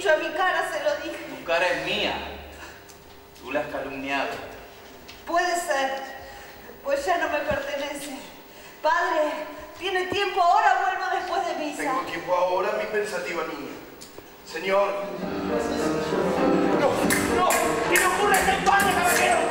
dicho, a mi cara se lo dije. Tu cara es mía. Tú la has calumniado. Puede ser, pues ya no me pertenece. Padre, ¿tiene tiempo ahora? Vuelvo después de misa. Tengo tiempo ahora, mi pensativa niña. Señor. ¡No! ¡No! ¿Qué le ocurre a este padre, caballero?